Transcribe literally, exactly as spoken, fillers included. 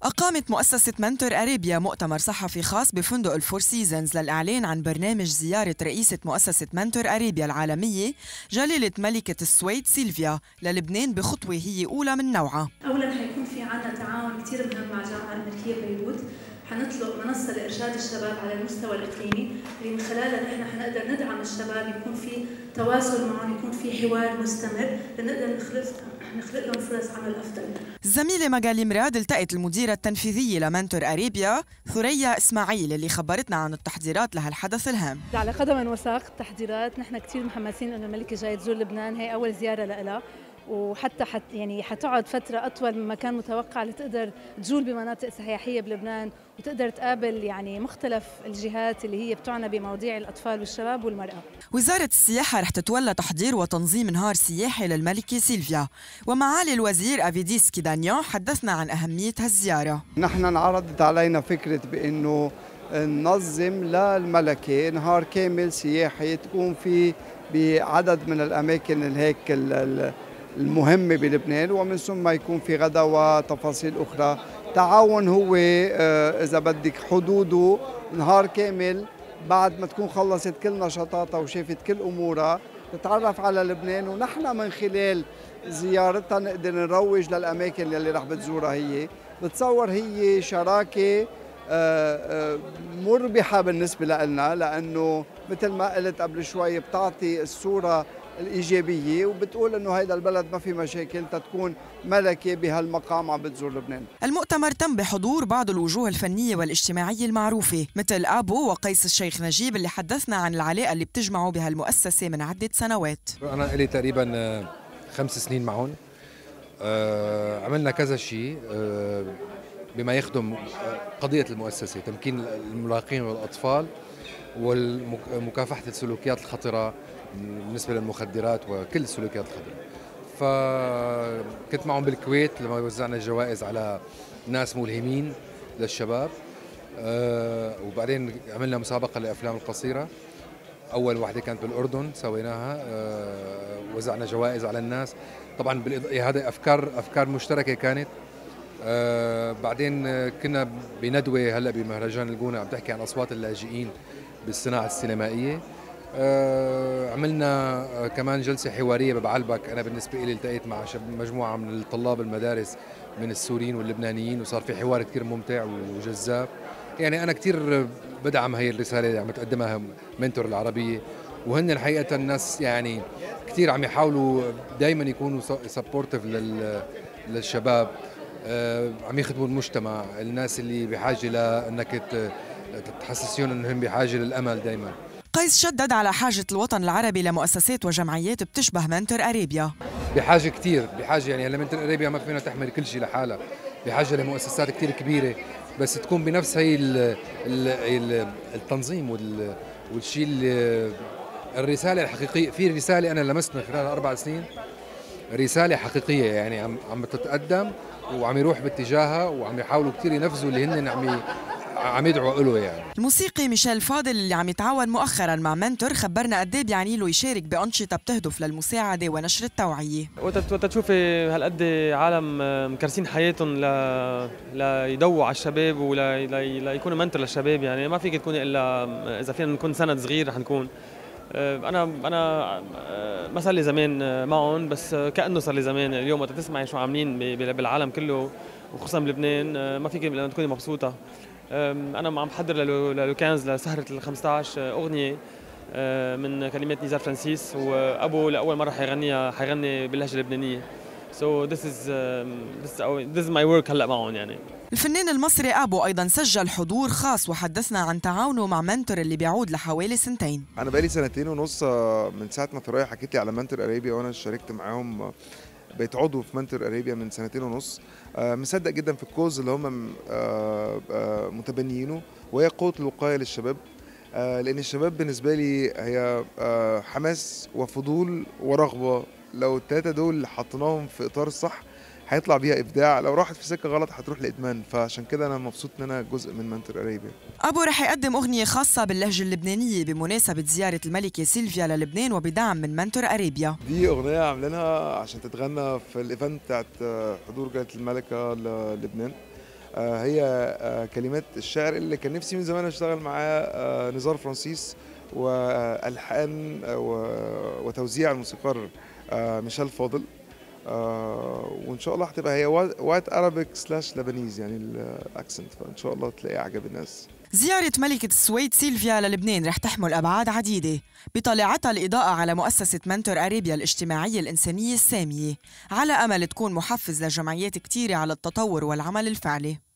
أقامت مؤسسة منتور أريبيا مؤتمر صحفي خاص بفندق الفور سيزونز للإعلان عن برنامج زيارة رئيسة مؤسسة منتور أريبيا العالمية جليلة ملكة السويد سيلفيا للبنان بخطوة هي أولى من نوعها. أولاً حيكون في عنا تعاون كثير مهم مع الجامعة الأمريكية ببيروت، حنطلق منصة لإرشاد الشباب على المستوى الإقليمي اللي من خلالها نحن حنقدر ندعم الشباب، يكون في تواصل معهم، يكون في حوار مستمر لنقدر نخلق نخلق لهم فرص عمل أفضل. الزميلة مجالي مراد التقت المديرة التنفيذية لمنتور أريبيا ثريا إسماعيل اللي خبرتنا عن التحضيرات لهالحدث الهام. على قدم وساق التحضيرات، نحن كثير محمسين إنه الملكة جاية تزور لبنان، هي أول زيارة لها، وحتى حت يعني حتقعد فترة أطول مما كان متوقع لتقدر تجول بمناطق سياحية بلبنان وتقدر تقابل يعني مختلف الجهات اللي هي بتعنى بمواضيع الأطفال والشباب والمرأة. وزارة السياحة رح تتولى تحضير وتنظيم نهار سياحي للملكة سيلفيا، ومعالي الوزير أفيديس كيدانيون حدثنا عن أهمية هالزيارة. نحن انعرضت علينا فكرة بأنه ننظم للملكة نهار كامل سياحي تكون فيه بعدد من الأماكن الهيك المهمة بلبنان، ومن ثم يكون في غدا وتفاصيل أخرى. تعاون هو إذا بدك حدوده نهار كامل بعد ما تكون خلصت كل نشاطاتها وشافت كل أمورها تتعرف على لبنان، ونحن من خلال زيارتها نقدر نروج للأماكن اللي رح بتزورها. هي بتصور هي شراكة مربحة بالنسبة لنا، لأنه مثل ما قلت قبل شوي بتعطي الصورة الإيجابية وبتقول إنه هيدا البلد ما في مشاكل تتكون ملكة بهالمقام عم بتزور لبنان. المؤتمر تم بحضور بعض الوجوه الفنية والاجتماعية المعروفة مثل أبو وقيس الشيخ نجيب اللي حدثنا عن العلاقة اللي بتجمعه بهالمؤسسة من عدة سنوات. أنا لي تقريبا خمس سنين معهم، عملنا كذا شيء بما يخدم قضية المؤسسة، تمكين المراهقين والأطفال ومكافحة السلوكيات الخطرة بالنسبة للمخدرات وكل السلوكيات الخطرة. فكنت معهم بالكويت لما وزعنا الجوائز على ناس ملهمين للشباب، أه وبعدين عملنا مسابقة للأفلام القصيرة، أول واحدة كانت بالأردن سويناها، أه وزعنا جوائز على الناس. طبعا هذا أفكار أفكار مشتركة كانت. أه بعدين كنا بندوة هلا بمهرجان الجونة عم تحكي عن أصوات اللاجئين بالصناعة السينمائية. أه عملنا أه كمان جلسة حوارية ببعلبك. أنا بالنسبة لي التقيت مع مجموعة من الطلاب المدارس من السوريين واللبنانيين، وصار في حوار كتير ممتع وجذاب. يعني أنا كتير بدعم هي الرسالة اللي عم تقدمها منتور العربية، وهن الحقيقة الناس يعني كتير عم يحاولوا دايما يكونوا سبورتيف للشباب، أه عم يخدموا المجتمع، الناس اللي بحاجة لأنك تحسسيهم أنهم بحاجة للأمل دايما. قيس شدد على حاجة الوطن العربي لمؤسسات وجمعيات بتشبه منتور أريبيا. بحاجة كتير، بحاجة يعني هلا منتور أريبيا ما فينا تحمل كل شيء لحالها، بحاجة لمؤسسات كتير كبيرة بس تكون بنفس هي التنظيم والشيء الرسالة الحقيقية. في رسالة أنا لمست من خلال أربع سنين، رسالة حقيقية يعني عم عم تتقدم وعم يروح باتجاهها، وعم يحاولوا كتير ينفذوا اللي هن عم عم يدعوا له. يعني الموسيقي ميشيل فاضل اللي عم يتعاون مؤخرا مع منتور خبرنا قد ايه بيعني له يشارك بأنشطة بتهدف للمساعدة ونشر التوعية. وقت تشوفي هالقد عالم مكرسين حياتهم ل ليدووا على الشباب وليكونوا منتور للشباب، يعني ما فيك تكوني الا اذا فينا نكون سند صغير رح نكون. انا انا ما صار لي زمان معهم، بس كانه صار لي زمان. اليوم وقت تسمعي شو عاملين بالعالم كله وخصوصا بلبنان ما فيك الا تكوني مبسوطه. أنا عم بحضر للوكانز لسهرة ال خمسة عشر أغنية من كلمات نزار فرانسيس، وأبو لأول مرة حيغنيها حيغني باللهجة اللبنانية. So this is this is this is my work هلا معهم. يعني الفنان المصري أبو أيضا سجل حضور خاص وحدثنا عن تعاونه مع منتور اللي بيعود لحوالي سنتين. أنا بقالي سنتين ونص من ساعة ما ثريا حكيت لي على منتور أريبيا، وأنا شاركت معاهم، بقيت عضو في منتور أريبيا من سنتين ونص. مصدق جدا في الكوز اللي هم متبنيينه، وهي قوة الوقاية للشباب، لأن الشباب بالنسبة لي هي حماس وفضول ورغبة. لو التلاتة دول حطيناهم في إطار الصح هيطلع بيها إبداع، لو راحت في سكة غلط هتروح لإدمان. فعشان كده أنا مبسوط إن أنا جزء من منتور أريبيا. أبو رح يقدم أغنية خاصة باللهجة اللبنانية بمناسبة زيارة الملكة سيلفيا للبنان وبدعم من منتور أريبيا. دي أغنية عاملينها عشان تتغنى في الإيفنت بتاعت حضور جلالة الملكة للبنان. هي كلمات الشاعر اللي كان نفسي من زمان اشتغل معاه نزار فرانسيس، والحان وتوزيع الموسيقار ميشيل فاضل. وان شاء الله هتبقى هي وايت ارابيك سلاش لبنيز يعني الاكسنت، فان شاء الله تلاقي عجب الناس. زيارة ملكة السويد سيلفيا للبنان رح تحمل أبعاد عديدة، بطليعتها الإضاءة على مؤسسة منتور أريبيا الاجتماعية الإنسانية السامية، على أمل تكون محفز لجمعيات كتيرة على التطور والعمل الفعلي.